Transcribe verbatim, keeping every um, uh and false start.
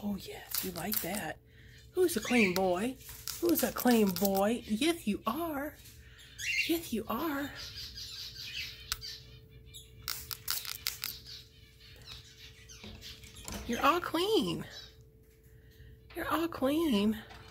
Oh, yes, you like that. Who's a clean boy? Who's a clean boy? Yes, you are. Yes, you are. You're all clean. You're all clean.